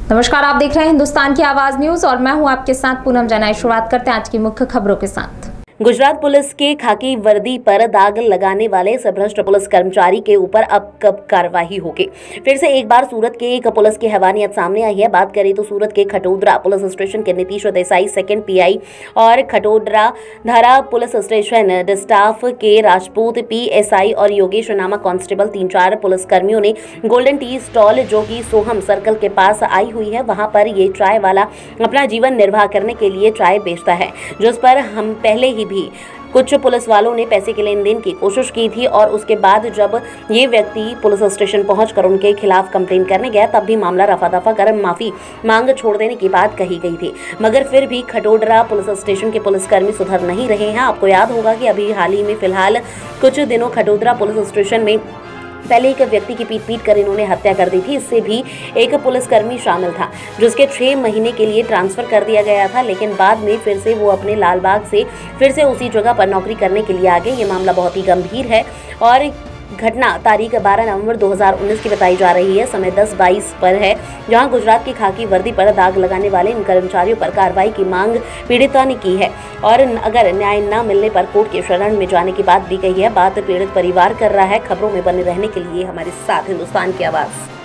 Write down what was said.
नमस्कार, आप देख रहे हैं हिंदुस्तान की आवाज न्यूज और मैं हूं आपके साथ पूनम जनाई। शुरुआत करते हैं आज की मुख्य खबरों के साथ। गुजरात पुलिस के खाकी वर्दी पर दाग लगाने वाले इस भ्रष्ट पुलिस कर्मचारी के ऊपर अब कब कार्रवाई होगी। फिर से एक बार सूरत के एक पुलिस की हैवानियत सामने आई है। बात करें तो सूरत के खटोदरा पुलिस स्टेशन के नीतीश देसाई सेकंड पीआई और खटोदरा धारा पुलिस स्टेशन स्टाफ के राजपूत पीएसआई और योगेश नामक कांस्टेबल 3-4 पुलिस कर्मियों ने गोल्डन टी स्टॉल जो कि सोहम सर्कल के पास आई हुई है, वहां पर ये चाय वाला अपना जीवन निर्वाह करने के लिए चाय बेचता है, जिस पर हम पहले ही भी कुछ पुलिस वालों ने पैसे के लेन देन की कोशिश की थी और उसके बाद जब ये व्यक्ति पुलिस स्टेशन पहुंचकर उनके खिलाफ कंप्लेन करने गया, तब भी मामला रफा दफा कर माफी मांग छोड़ देने की बात कही गई थी। मगर फिर भी खटोदरा पुलिस स्टेशन के पुलिसकर्मी सुधर नहीं रहे हैं। आपको याद होगा कि अभी हाल ही में फिलहाल कुछ दिनों खटोदरा पुलिस स्टेशन में पहले एक व्यक्ति की पीट कर इन्होंने हत्या कर दी थी। इससे भी एक पुलिसकर्मी शामिल था, जिसके 6 महीने के लिए ट्रांसफर कर दिया गया था, लेकिन बाद में फिर से वो अपने लालबाग से फिर से उसी जगह पर नौकरी करने के लिए आ गए। ये मामला बहुत ही गंभीर है और घटना तारीख 12 नवंबर 2019 की बताई जा रही है। समय 10:22 पर है, जहां गुजरात की खाकी वर्दी पर दाग लगाने वाले इन कर्मचारियों पर कार्रवाई की मांग पीड़िता ने की है और अगर न्याय न मिलने पर कोर्ट के शरण में जाने की बात भी कही है। बात पीड़ित परिवार कर रहा है। खबरों में बने रहने के लिए हमारे साथ हिंदुस्तान की आवाज